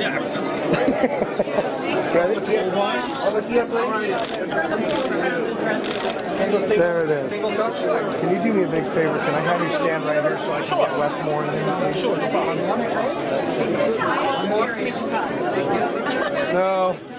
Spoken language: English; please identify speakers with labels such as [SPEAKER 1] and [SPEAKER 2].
[SPEAKER 1] Ready? There it is. Can you do me a big favor? Can I have you stand right here so I can get Westmore and then? Sure, no problem. No.